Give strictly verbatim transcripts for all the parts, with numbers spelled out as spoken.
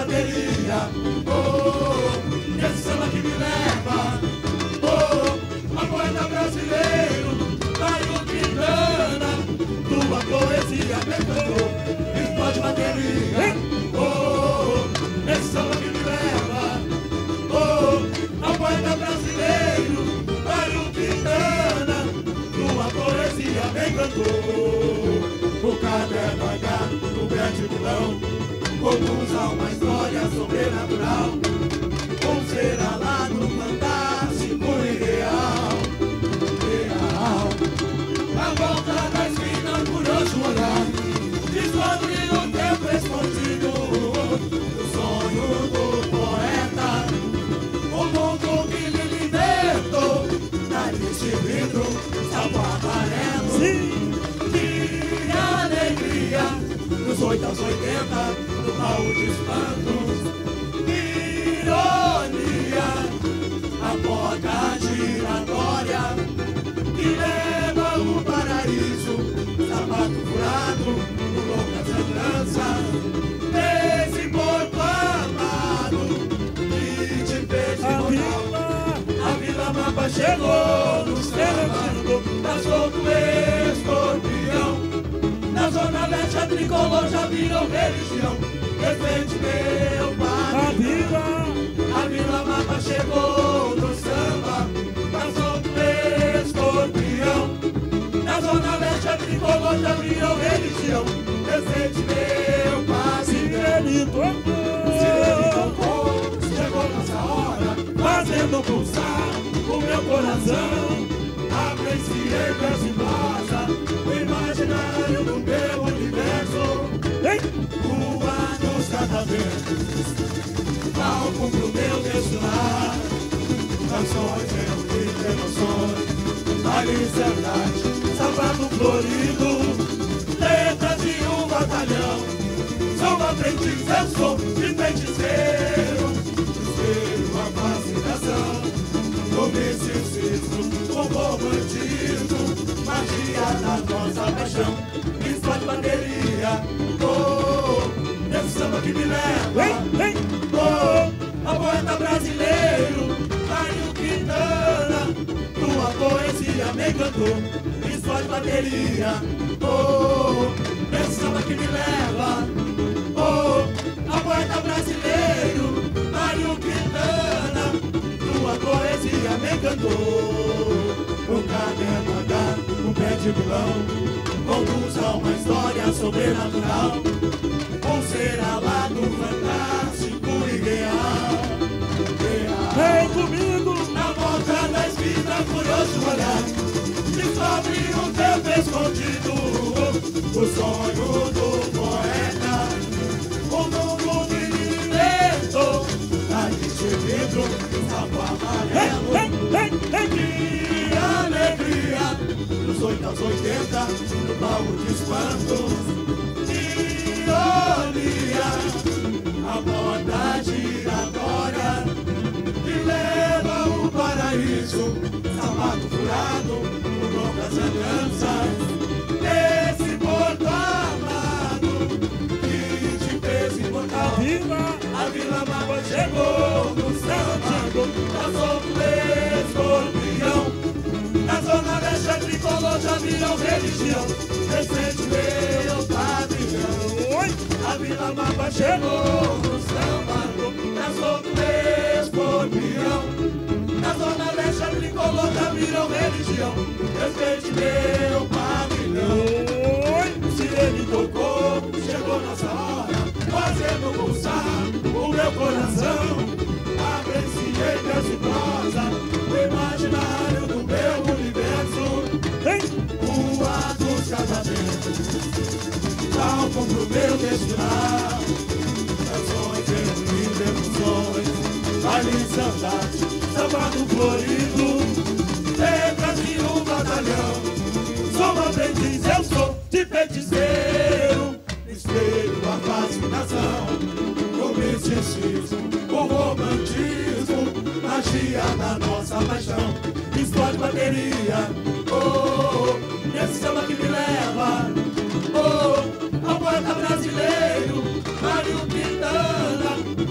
bateria. Oh, esse samba que me leva. Oh, a poeta brasileiro, Mário Quintana, tua poesia me cantou. Explode bateria. Oh, esse samba que me leva. Oh, a poeta brasileiro, Mário Quintana, tua poesia me cantou. O caderno H, o vestibulão, conduz a uma história sobrenatural, um ser alado, fantástico e real, real. A volta da esquina, um curioso olhar, descobre o tempo escondido, o sonho do poeta, o mundo que lhe libertou, nariz de vidro, sapo amarelo. Sim. Dos oito aos oitenta, do baú de espantos, ironia, a porta giratória que leva o paraíso, sapato furado, com loucas lembranças, desse porto amado que te fez imortal. A Vila Mapa chegou no samba, passou do escorpião. Na zona leste a tricolor já virou religião. Respeite meu pavilhão. A Vila Mapa chegou no samba, passou do escorpião. Na zona leste a tricolor já virou religião. Respeite meu pavilhão. Se ele tocou, se ele tocou, chegou nossa hora, fazendo pulsar o meu coração. Apreciei verso e prosa, o imaginário do meu universo. Rua dos cataventos, palco pro meu desfilar. Canções reunidas, emoções, baile verdade, sapato florido, letras de um batalhão. Sou aprendiz, eu sou de feiticeiro, feiticeiro, a fascinação do misticismo, o romantismo, magia da nossa paixão. Explode bateria. Oh, esse samba que me leva. Oh, a poeta brasileiro, Mário Quintana, tua poesia me encantou. Explode bateria. Oh, esse samba que me leva. Oh, a poeta brasileiro, Mário Quintana, tua poesia me encantou. O caderno H, um pé de vilão, conduz a uma história sobrenatural, um ser alado, fantástico e real, real. Vem comigo! Na volta da esquina, curioso olhar, descobre um tempo escondido, o sonho do poeta, o mundo que lhe libertou, nariz de vidro, sapo amarelo. Hey, hey, hey, hey. Alegria, dos oito aos oitenta, no baú de espantos, ironia, a porta giratória que leva o paraíso, sapato furado, com loucas alianças, esse porto amado que te fez imortal. A Vila Mapa chegou no samba, passou do escorpião. Na zona leste a tricolor já virou religião. Respeite meu pavilhão. A Vila Mapa chegou no samba, passou do escorpião. Na zona leste a tricolor já virou religião. Respeite meu pavilhão. Se ele tocou, chegou nossa hora, fazendo pulsar o meu coração. Apreciei verso e prosa, o imaginário do meu universo. Rua dos casamentos, palco pro meu destinar. Canções reunidas, emoções, baile saudade, sapato florido, letras de um batalhão. Sou aprendiz, eu sou de feiticeiro, espelho a fascinação, o misticismo, o romantismo, magia da nossa paixão. Explode bateria. Oh, esse samba que me leva. Oh, ao poeta brasileiro, Mário Quintana,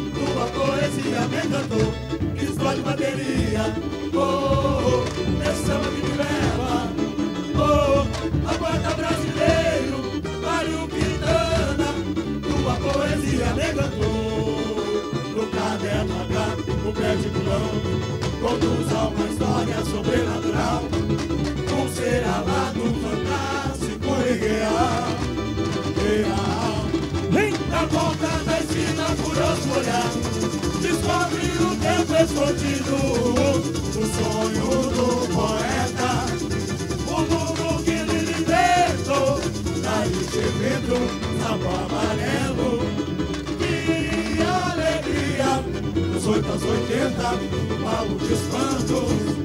de bateria. Oh, oh, esse samba que me leva. Oh, a poeta brasileiro, Mário Quintana, tua poesia me encantou. No caderno H, o pé de pilão, conduz a uma história sobrenatural, um ser alado, fantástico e real, real. Na ponta da esquina, curioso olhar, descobre o tempo escondido, o sonho do poeta, o mundo que lhe libertou, daí de vidro, sapo amarelo. Que alegria, dos oito aos oitenta, Paulo de espantos.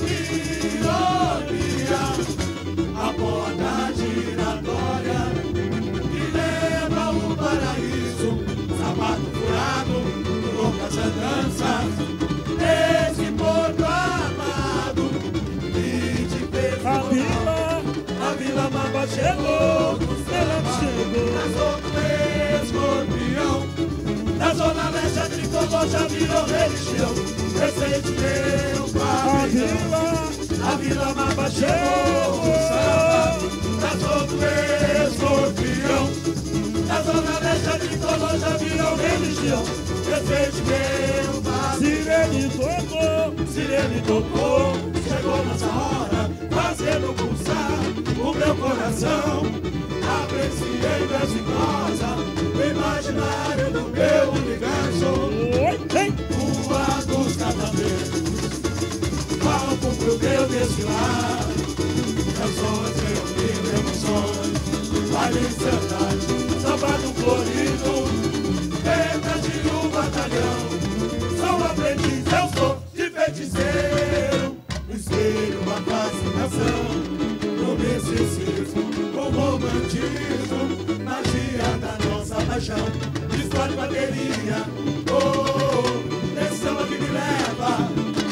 Ironia, a porta giratória que leva ao paraíso, sapato furado, loucas andanças, nesse porto amado. E de vez a vila, a Vila Mamba chegou, ela chegou. Casou com escorpião, na zona leste a tricolor já virou religião. Recente meu pavilhão, a Vila Mamba chegou, o samba, casou com escorpião. Na zona leste a tricolor já virou religião. Recente meu pavilhão, sirene tocou, sirene tocou, chegou nossa hora, fazendo pulsar o meu coração. Apreciei verso em prosa, o imaginário do meu universo. Rua dos Cataveiros, palco pro meu desfilar, canções reunindo emoções, baile de saudade, sábado florido, letras de um batalhão. Sou aprendiz, eu sou de feiticeiro, no espelho a fascinação, no misticismo, o romantismo, magia da nossa paixão. História de bateria, oh, oh, esse samba que me leva,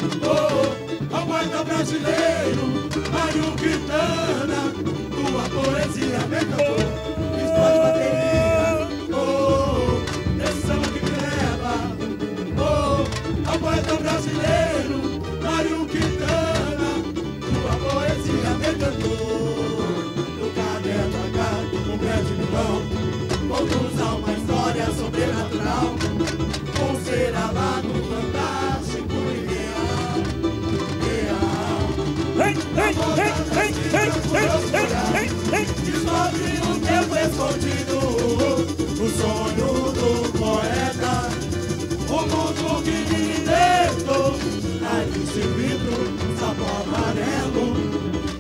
oh, ao poeta brasileiro, Mário Quintana, tua poesia me encantou. História de bateria, oh, oh, esse samba que me leva, oh, ao poeta brasileiro, Mário Quintana, tua poesia me encantou. No caderno H, um grande milão, conduz a uma história sobrenatural, um ser alado, fantástico e real, real. Hey, hey, hey, hey, hey, hey, hey, hey. Descobre o tempo escondido, o sonho do poeta, o mundo que me libertou, nariz de vidro, sapo amarelo.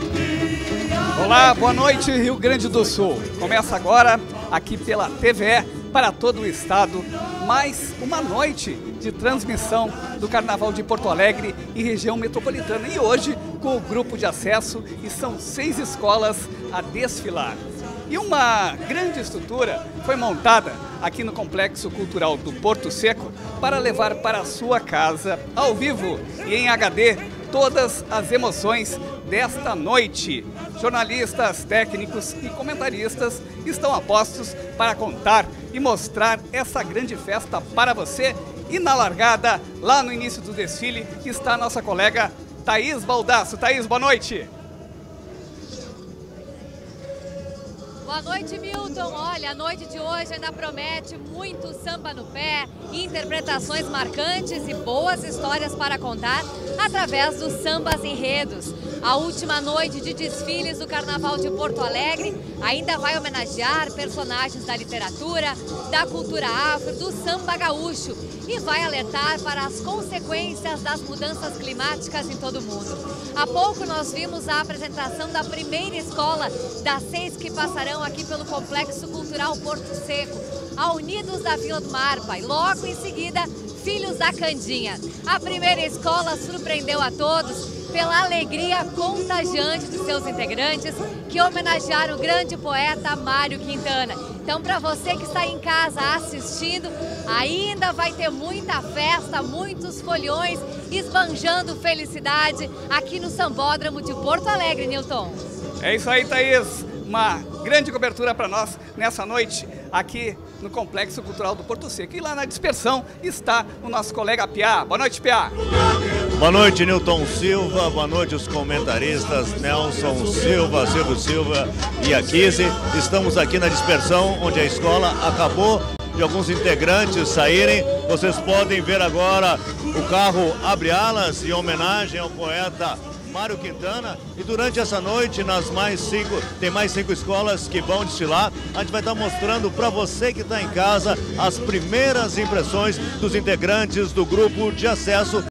Olá, boa noite, Rio Grande do Sul. Começa agora, aqui pela T V E, para todo o estado, mais uma noite de transmissão do Carnaval de Porto Alegre e região metropolitana. E hoje, com o grupo de acesso, e são seis escolas a desfilar. E uma grande estrutura foi montada aqui no Complexo Cultural do Porto Seco para levar para a sua casa, ao vivo e em H D, todas as emoções desta noite. Jornalistas, técnicos e comentaristas estão a postos para contar e mostrar essa grande festa para você. E na largada, lá no início do desfile, está a nossa colega Thaís Baldasso. Thaís, boa noite. Boa noite, Milton. Olha, a noite de hoje ainda promete muito samba no pé, interpretações marcantes e boas histórias para contar através dos sambas enredos. A última noite de desfiles do Carnaval de Porto Alegre ainda vai homenagear personagens da literatura, da cultura afro, do samba gaúcho e vai alertar para as consequências das mudanças climáticas em todo o mundo. Há pouco nós vimos a apresentação da primeira escola das seis que passarão aqui pelo Complexo Cultural Porto Seco, a Unidos da Vila do Marpa, e logo em seguida, Filhos da Candinha. A primeira escola surpreendeu a todos pela alegria contagiante dos seus integrantes, que homenagearam o grande poeta Mário Quintana. Então, para você que está em casa assistindo, ainda vai ter muita festa, muitos folhões, esbanjando felicidade aqui no Sambódromo de Porto Alegre, Nilton. É isso aí, Thaís. Uma grande cobertura para nós nessa noite aqui no Complexo Cultural do Porto Seco. E lá na dispersão está o nosso colega Piá. Boa noite, Piá. Boa noite, Nilton Silva. Boa noite, os comentaristas Nelson Silva, Silvio Silva e a Kise. Estamos aqui na dispersão, onde a escola acabou de alguns integrantes saírem. Vocês podem ver agora o carro abre alas em homenagem ao poeta Mário Quintana. E durante essa noite, nas mais cinco, tem mais cinco escolas que vão desfilar. A gente vai estar mostrando para você que está em casa as primeiras impressões dos integrantes do grupo de acesso